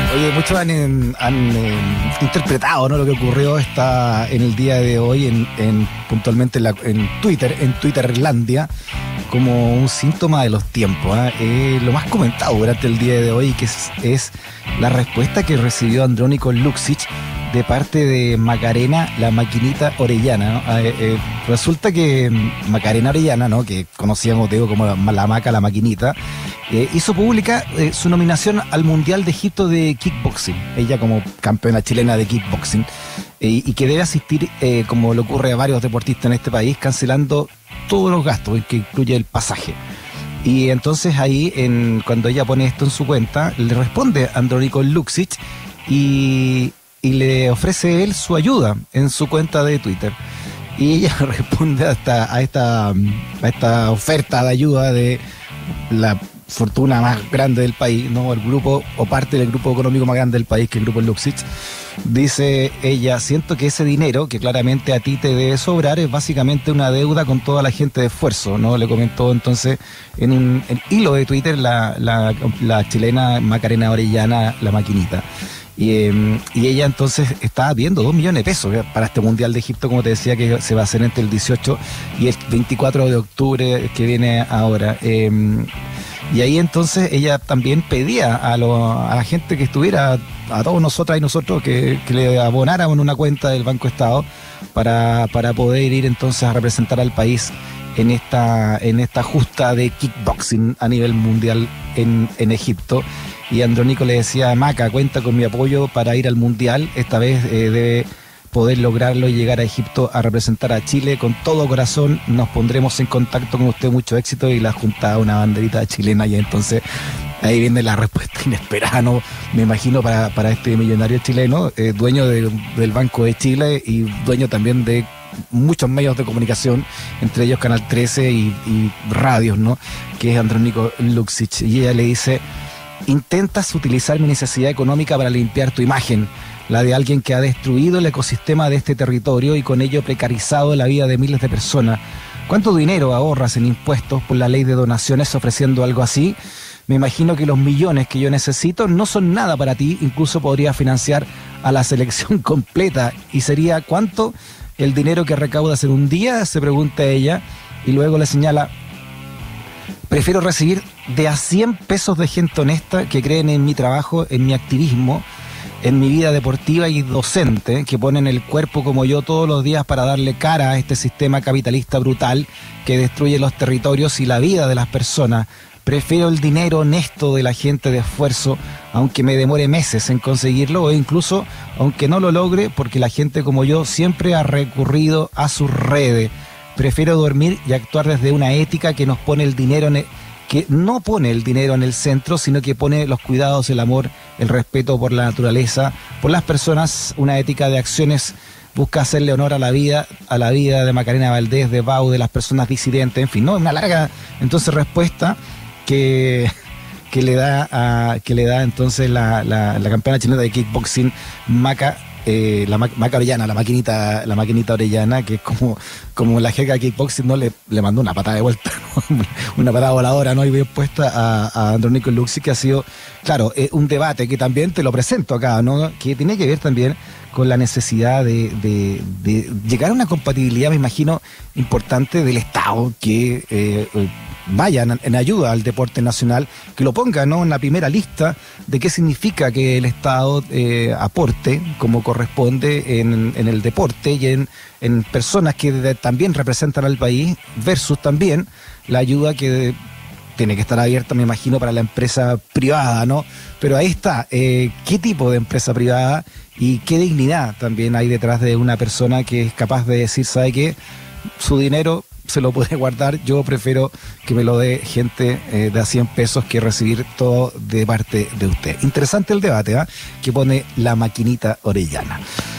Oye, muchos han interpretado, ¿no?, lo que ocurrió en el día de hoy, puntualmente en Twitterlandia, como un síntoma de los tiempos, ¿eh? Lo más comentado durante el día de hoy, que es la respuesta que recibió Andrónico Luksic de parte de Macarena, la maquinita Orellana, ¿no? Resulta que Macarena Orellana, ¿no?, que conocíamos como la Maca, la maquinita, hizo pública su nominación al Mundial de Egipto de Kickboxing, ella como campeona chilena de kickboxing, y que debe asistir, como le ocurre a varios deportistas en este país, cancelando todos los gastos, que incluye el pasaje. Y entonces ahí, cuando ella pone esto en su cuenta, le responde Andrónico Luksic y le ofrece él su ayuda en su cuenta de Twitter. Y ella responde a esta oferta de ayuda de la fortuna más grande del país, ¿no?, el grupo o parte del grupo económico más grande del país, que es el grupo Luksic. Dice ella: siento que ese dinero que claramente a ti te debe sobrar es básicamente una deuda con toda la gente de esfuerzo, ¿no? Le comentó entonces en un hilo de Twitter la chilena Macarena Orellana, la maquinita. Y ella entonces está viendo 2 millones de pesos para este Mundial de Egipto, como te decía, que se va a hacer entre el 18 y el 24 de octubre que viene ahora. Y ahí entonces ella también pedía a la gente que estuviera, a todos nosotras y nosotros, que le abonáramos en una cuenta del Banco Estado para poder ir entonces a representar al país en esta justa de kickboxing a nivel mundial en Egipto. Y Andrónico le decía: Maca, cuenta con mi apoyo para ir al Mundial, esta vez debe poder lograrlo y llegar a Egipto a representar a Chile con todo corazón, nos pondremos en contacto con usted, mucho éxito. Y la juntaba una banderita chilena, y entonces ahí viene la respuesta inesperada, ¿no?, me imagino, para este millonario chileno, dueño del Banco de Chile y dueño también de muchos medios de comunicación, entre ellos Canal 13 y radios, ¿no?, que es Andrónico Luksic. Y ella le dice: intentas utilizar mi necesidad económica para limpiar tu imagen, la de alguien que ha destruido el ecosistema de este territorio y con ello precarizado la vida de miles de personas. ¿Cuánto dinero ahorras en impuestos por la ley de donaciones ofreciendo algo así? Me imagino que los millones que yo necesito no son nada para ti, incluso podría financiar a la selección completa. ¿Y sería cuánto el dinero que recaudas en un día?, se pregunta ella, y luego le señala: prefiero recibir de a 100 pesos de gente honesta que creen en mi trabajo, en mi activismo, en mi vida deportiva y docente, que ponen el cuerpo como yo todos los días para darle cara a este sistema capitalista brutal que destruye los territorios y la vida de las personas. Prefiero el dinero honesto de la gente de esfuerzo, aunque me demore meses en conseguirlo, o incluso aunque no lo logre, porque la gente como yo siempre ha recurrido a sus redes. Prefiero dormir y actuar desde una ética que nos pone el dinero que no pone el dinero en el centro, sino que pone los cuidados, el amor, el respeto por la naturaleza, por las personas. Una ética de acciones busca hacerle honor a la vida de Macarena Valdés, de Bau, de las personas disidentes, en fin, ¿no? Una larga entonces respuesta que le da entonces la campeona chilena de kickboxing, Maca Orellana, la maquinita Orellana, que es como la jeca de kickboxing, ¿no? Le mandó una patada de vuelta, ¿no? Una patada voladora, ¿no?, y bien puesta a Andrónico Luksic, que ha sido, claro, un debate que también te lo presento acá, ¿no?, que tiene que ver también con la necesidad de llegar a una compatibilidad, me imagino, importante del Estado, que vayan en ayuda al deporte nacional, que lo ponga, ¿no?, en la primera lista de qué significa que el Estado aporte como corresponde en el deporte y en personas que también representan al país, versus también la ayuda que tiene que estar abierta, me imagino, para la empresa privada, ¿no? Pero ahí está, ¿qué tipo de empresa privada y qué dignidad también hay detrás de una persona que es capaz de decir: ¿sabe qué? Su dinero se lo puede guardar, yo prefiero que me lo dé gente de a 100 pesos que recibir todo de parte de usted. Interesante el debate, que pone la maquinita Orellana.